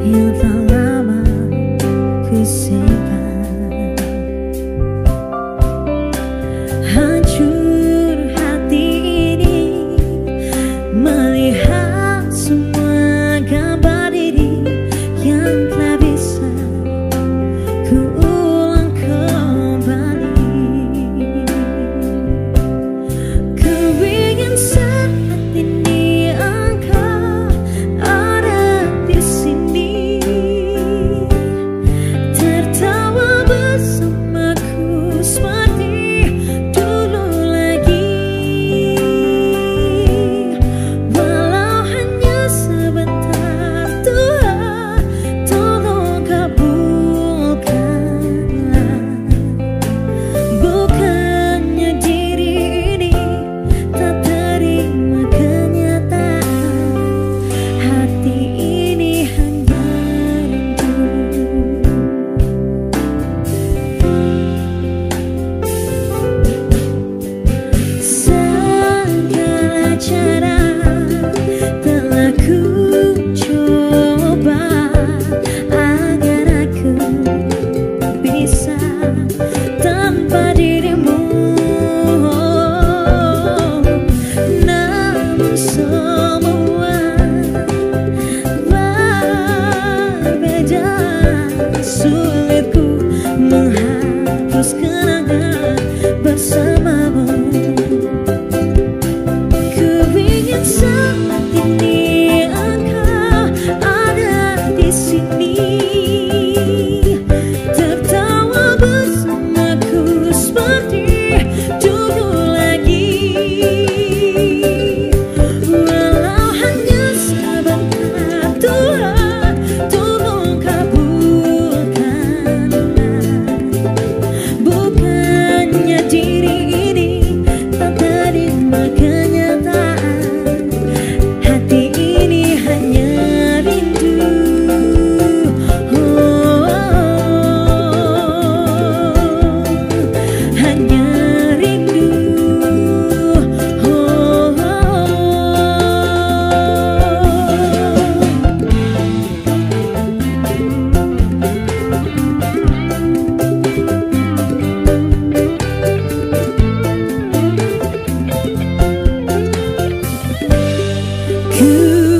yang telah lama ku simpan. Hancur hati ini melihat semua gambar diri yang telah bisa ku ulang kembali. Ku ingin saat ini engkau ada di sini, tertawa bersamaku seperti dulu lagi. Walau hanya sebentar, Tuhan tolong kabulkanlah. Bukannya diri ini tak terima kenyataan, hati ini hanya rindu. Segala cara telah ku coba agar aku bisa tanpa dirimu, namun semua berbeda. Sulitku menghapus kenangan bersamamu. Ku ingin saat ini engkau ada di sini, tertawa bersamaku seperti dulu lagi. Walau hanya sebentar, Tuhan tolong kabulkanlah. Bukannya diri ini tak terima kenyataan, hati ini hanya rindu. Hanya rindu. Ku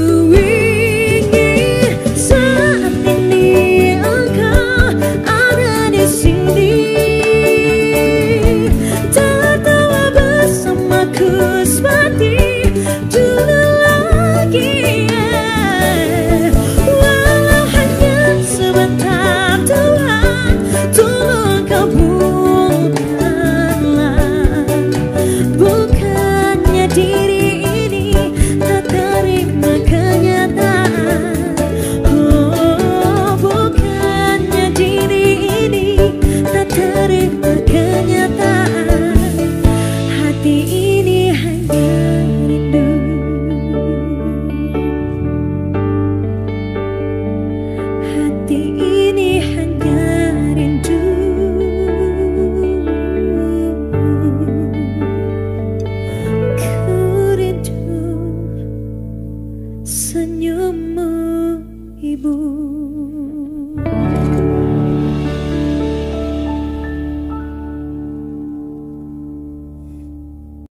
ingin saat ini engkau ada di sini, tertawa bersamaku seperti dulu lagi. Walau hanya sebentar, Tuhan tolong kabulkanlah. Bukannya diri ini tak terima kenyataan, bukannya diri ini tak terima kenyataan, hati ini hanya rindu. Hati ini hanya rindu. Ku rindu senyummu, Ibu.